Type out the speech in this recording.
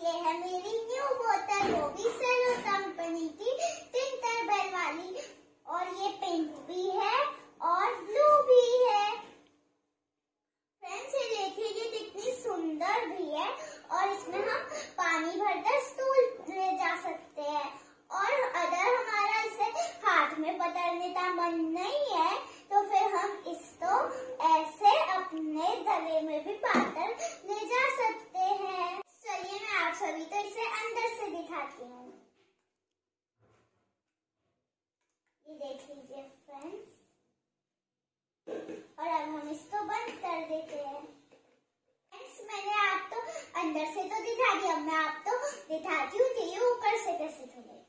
ये है मेरी न्यू बोतल, वो भी सेलो कंपनी की टिंटर बेल वाली, और ये पिंक भी है और ब्लू भी है। फ्रेंड्स ये देखिए, ये कितनी सुंदर भी है, और इसमें हम पानी भरकर स्टूल ले जा सकते हैं। और अगर हमारा इसे हाथ में पकड़ने का मन नहीं है तो फिर हम इसको ऐसे अपने गले में भी पाकर ले जा सकते हैं। चलिए मैं आप सभी को इसे अंदर से दिखाती हूँ। ये देख लीजिए फ्रेंड्स, और अब हम इसको बंद कर देते हैं। फ्रेंड्स मैंने आपको अंदर से तो दिखा दिया, अब मैं आपको दिखाती हूँ कि ये ऊपर से कैसे खुलेगा।